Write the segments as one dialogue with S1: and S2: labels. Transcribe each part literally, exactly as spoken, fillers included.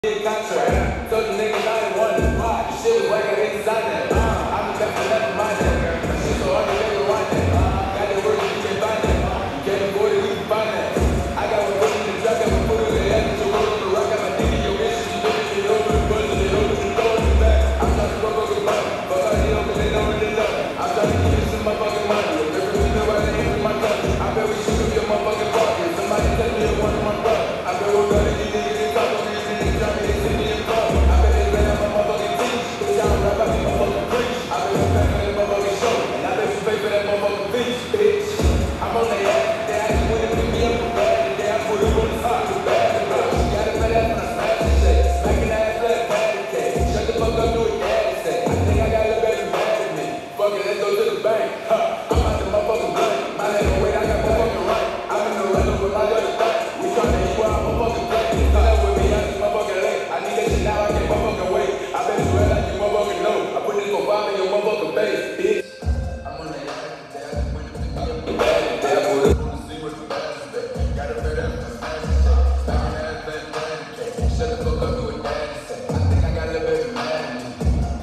S1: Contract. Told the niggas I ain't want it. Why? The shit was like I didn't sign that. Uh, I'm the best of that mind that. My shit so hard to never wind that. Uh, got the work you can find that. You can't afford it, you can find that. I got one foot in the trap, got one foot in the head, and your roll on the rock, got my dick in your bitch, you look at it over the buzz, and it over the door in the back. I'm trying to fuck up the butt, fuck out here, but they know what they love. I'm trying to give you some motherfucking money. Every week, know why they ain't in my cup. I bet we should be a motherfucking pocket. Somebody tell me one of my butt. I bet we're gonna get niggas in top of me, and they drop me, they send me in club. I bet they ran out my motherfucking teeth. Bitch, I don't rap, I be motherfucking preach. I bet you back on that motherfucking show, and I bet you pay for that motherfucking beach, bitch. I'm on their ass, they actually wanna pick me up for bad. They I put it on the top for bad. She got a fat ass when I smash the shit. Smacking that ass like a patty cake. Shut the fuck up, do what daddy say. I think I got a little better mad at me. Fuck it, let's go to the bank. Huh. I'm out the motherfucking blunt. My name wait, I got motherfucking right. I'm in the runner with my other thing. We tryna equal out motherfucking play. Tell that with me, I just motherfucking late. I need that shit now, I can't motherfucking wait. I bet you real like you motherfucking know. I put this for five in your motherfucking face, bitch. I'm on that ass, they I just wanna pick me up for bad. They I put it on the see what's the best. Got a fat ass when I smash the shit. Smacking that ass like a patty cake. Shut the fuck up, do what daddy say. I think I got a little bit mad at me.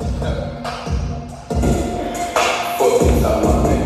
S1: Fuck you, talk about me.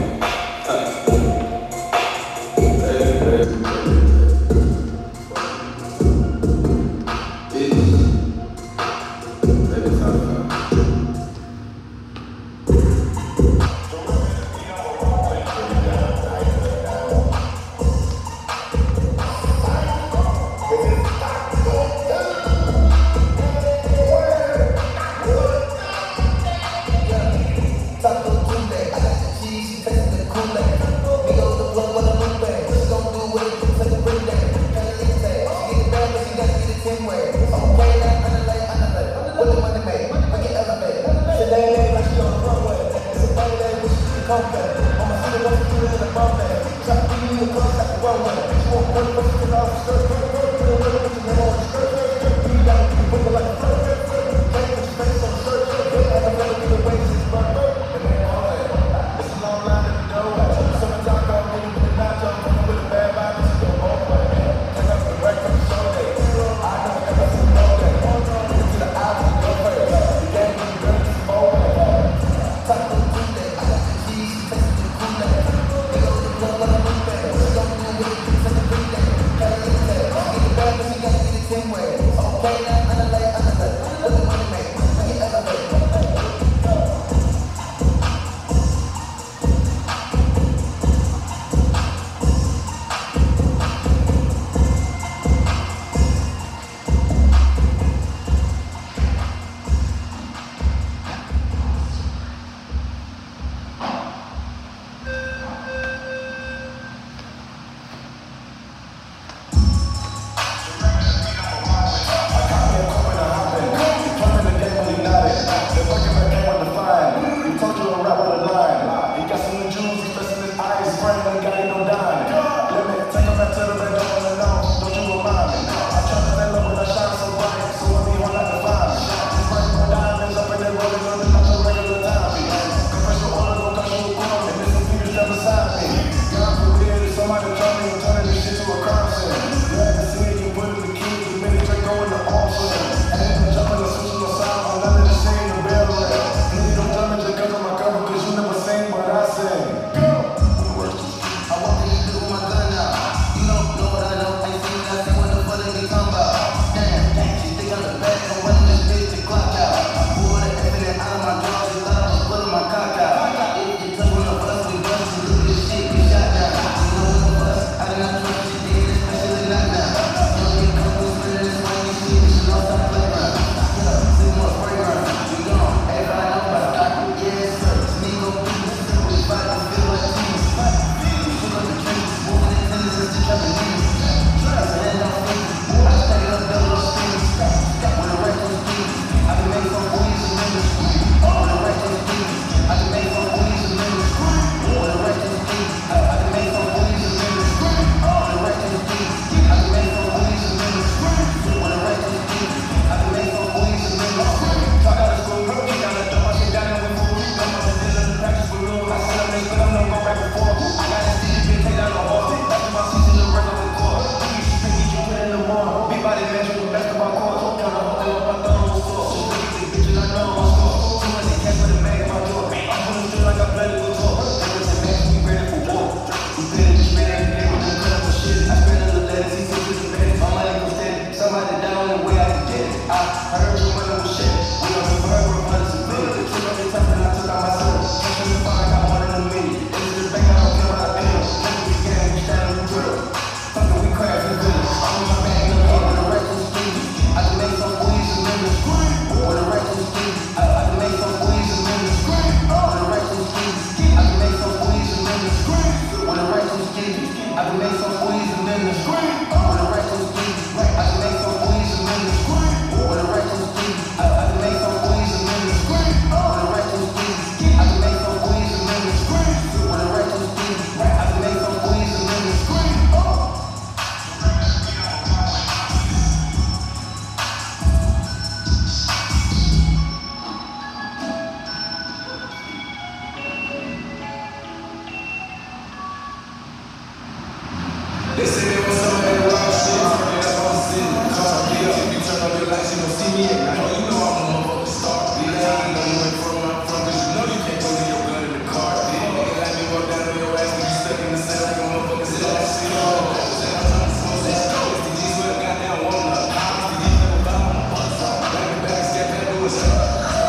S1: They say they want some of that raw shit, turn it up on the city. Cause I get up, if you turn on your lights, you gon' see me at night. You know I'm a motherfucking star, bitch. I ain't know you went from where I'm from, cause you know you can't go leave your gun in the car, bitch. Nigga like me walk down on your ass, cause you stuck in the cell like a motherfucking star. Shit, oh, I'm trying to smoke that dope. It's the G's with a goddamn walnut. It's the G's never buy on the bus. Like the back, step that do it, sir.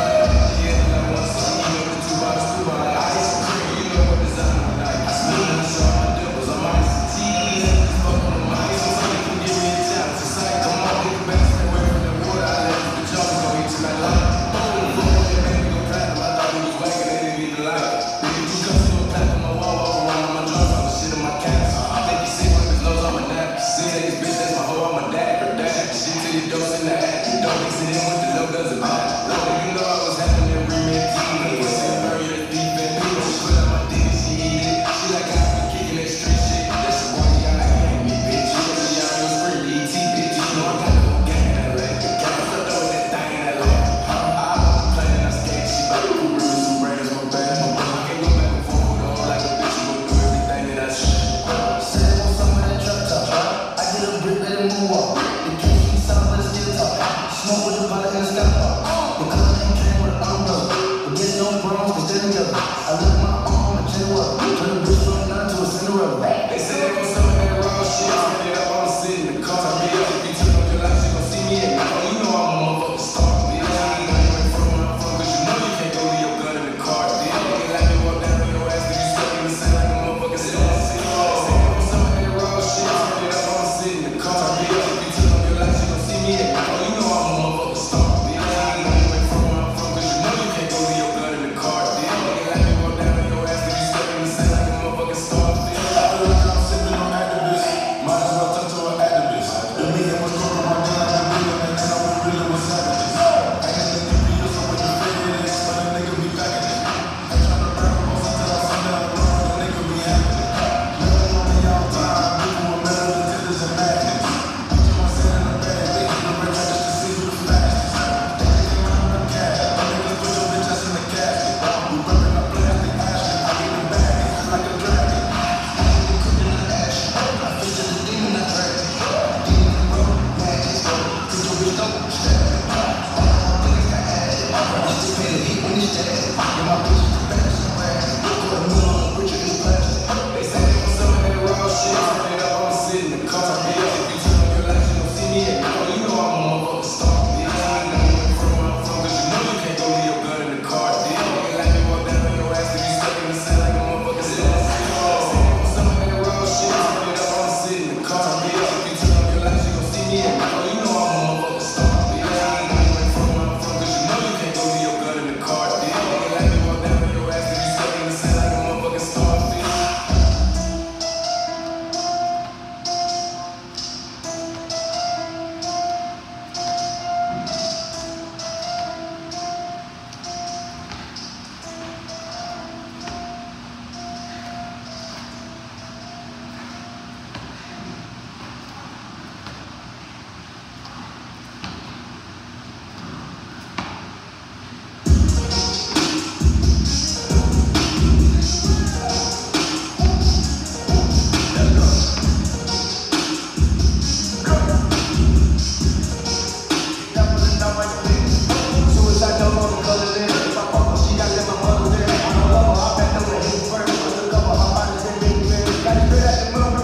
S1: Yeah, like one song, you know the two bottles, two bottles. I hit some cream, you know what design I'm like. I smell the show, my dimples, I'm ice.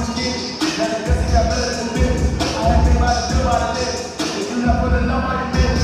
S2: If you're not putting nobody in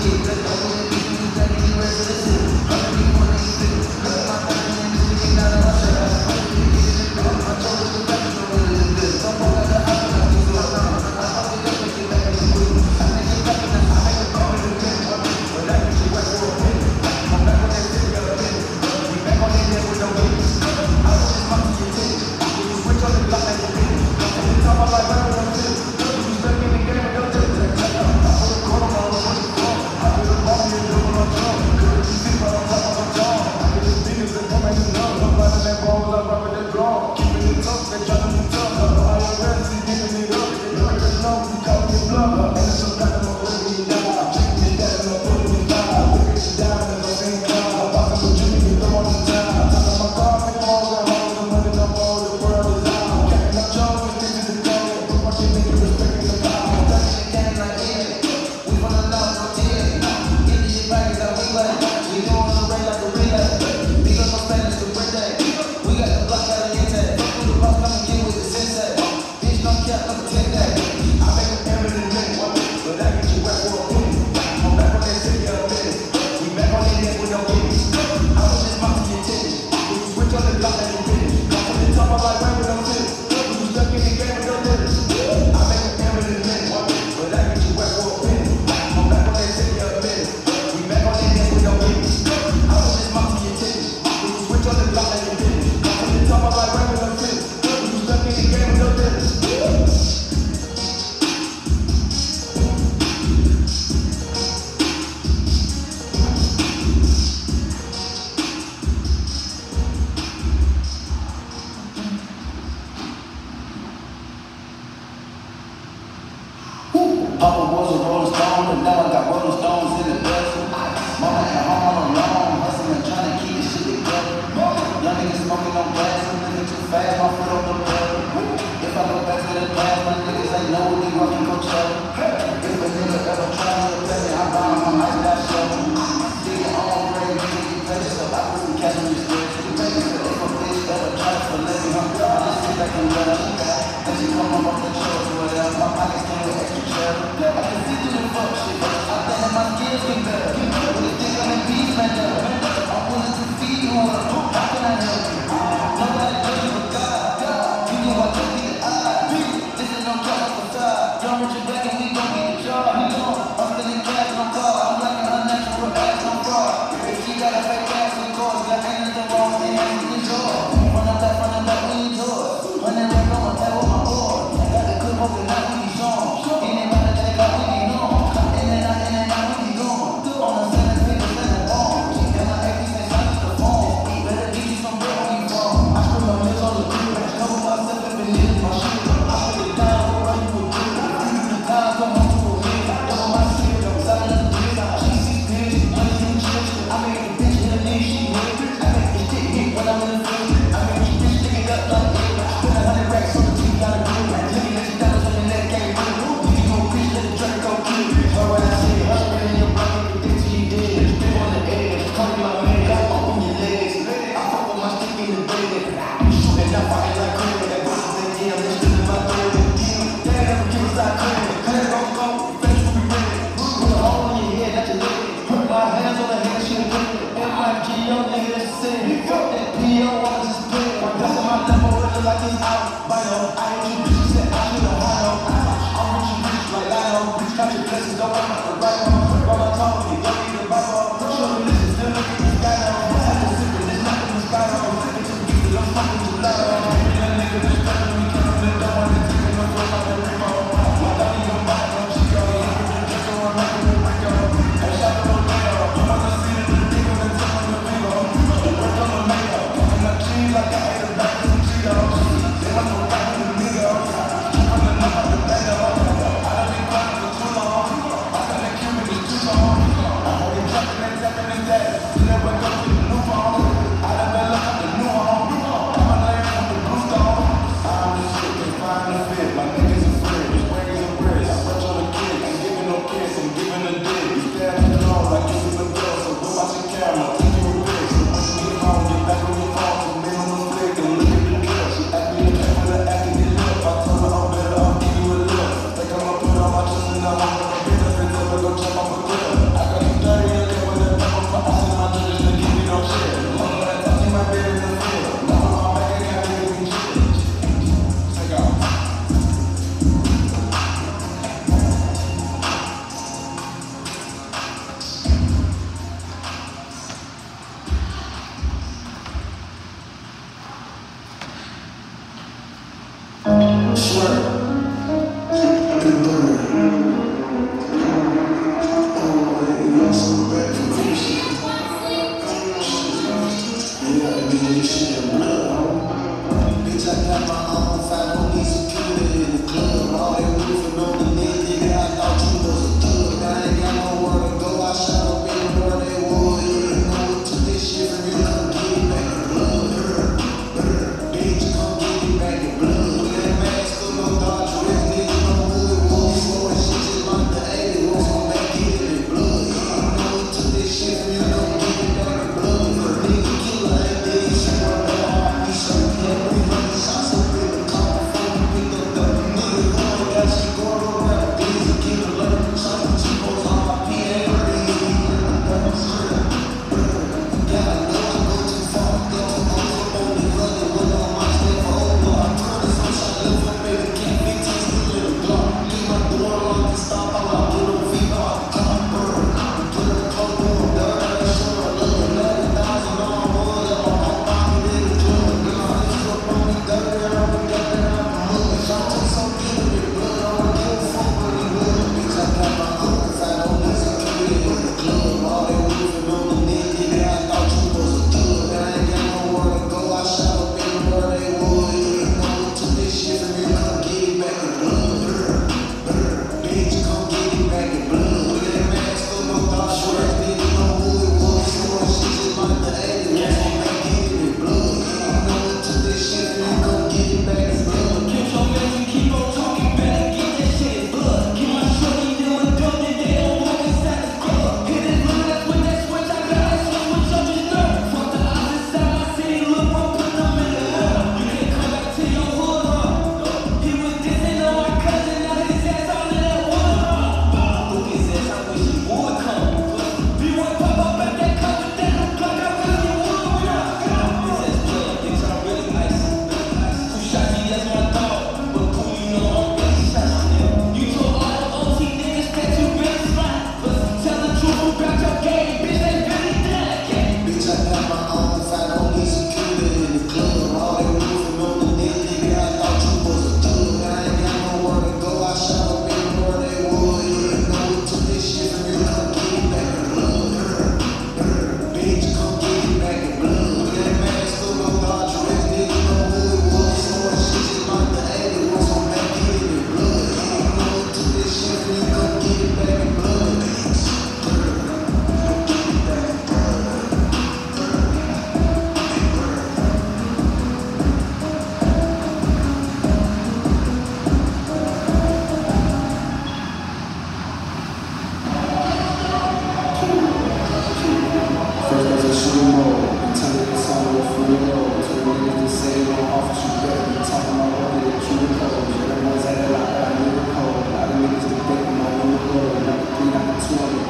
S2: Papa was a Rolling Stone, but now I got Rolling Stones in the vessel. Mama at home alone, hustling, trying to keep this shit together. Young niggas smoking on gas, I'm living too fast, my foot on the pedal. If I go back to the past, my niggas ain't know what we rockin' Coachella. If a nigga ever try to tell me, I buy him a ice that shovel. See your own brain, nigga, you play yourself, I wouldn't catch him this way. You make it if a bitch ever try to let me, I just sit back and let her. And she come up off the church or whatever, my pockets came with extra cheddar. I can see through the fuck shit, I think that my skills get better. When you think I'm in peace, man, I'm willing to feed you on a hook, how can I help you? Nobody does you but God, God. You know I look in the eye, this is no job for side. John Richard back and we gon' get the job. I'm spending cash on car, I'm like an unnatural ass on fraud. If she got a fake ass on course, got anything wrong, then hands in the drawer. Run up that, run up that, we enjoy. When they run on my table, my board. Got the clip open, now we be strong. Anybody that got we be known. In and out, in and out, we be gone. On the center, people send it on. And my ex is inside the phone. Better get you some bread when you from. I put my meals on the grill. Cover myself if it is my shit. I put it down, go right to a grill. The time come on to a wheel. Double my shit, I'm selling the grill. Cheesy bitch, money in chips. I make a bitch in the knee, she win. I make the shit hit when I'm in the field. I make the bitch stick it up like this. Put a hundred racks on the team, got a grill. Looking at you dollars on the neck, can't do. You gon' bitch, let the drink go kill. But when I see it, hustle in your bucket, the bitch you did. Spit on the edge, call me my man, got open your legs. I fuck with my stick in the bed. Shooting up, fighting like crazy. That bitch is in jail, they still in my third. They ain't never give us our credit. Cut it off, go, face will be ready. Put a hole in your head, that's your leg. Put my hands on the head, shit good. F I G O, nigga, that's the same. Fuck that P O, I just play. That's on my level, it look like it's out. Bino, I ain't you, bitch, said I should have had no. I'm with you, bitch, like Lino. Bitch, got your blessings, don't want the right one. While I talk, you don't need the Bible. Show me this, still look at this guy now. I'm just sipping, it's not in the sky now. It's a beat, I'm fucking too loud. That nigga, bitch, better than me, can't live, don't want to take it, no flow, I'm a rip on. My daddy, your mind, no chico. Just so I'm making a break on. Hey, shout out to Leo. I wanna see the big one and tell on the video. Work on the makeup. And my cheese like I ate a bag of Cheetos. They want to rap with the niggas. I'm the number of the bag of. I done been crying for too long. I got that Cuban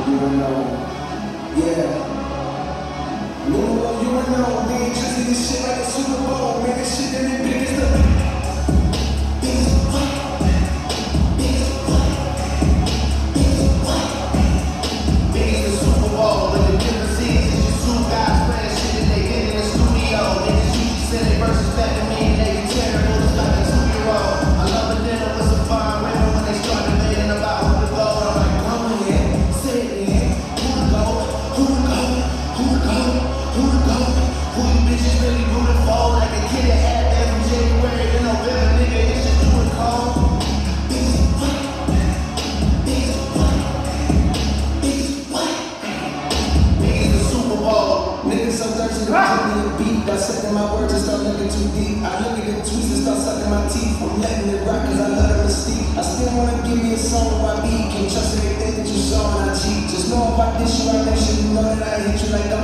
S2: You don't know. Yeah. Little you don't know. We ain't just this shit like a Super Bowl. Man, this shit that it big as the biggest what? Biggest what? Biggest what? Biggest the Super Bowl. But the difference is, is you two guys playing shit that they did in the studio. Niggas usually say they versus that to me and they be terrible. It's like a two-year-old. I love a dinner with some fine women when they start debating about who to go. I'm like, go ahead, say it again. Who to go? Who to go? Who to go? Who to go? Who you bitches really rooting for? Like a kid that had that from January to November, nigga, it's just too cold. Biggest what? Biggest what? Biggest what? Biggest the Super Bowl. Niggas so thirsty to give me a beat. Dissecting my words and start looking too deep. I look at the tweets and start sucking my teeth. I'm letting it rock cause I love the mystique. I still wanna give me a song where I beat. Can't trust anything that you saw on I G. Just know if I dish you, I make sure you know that I hit you like I'm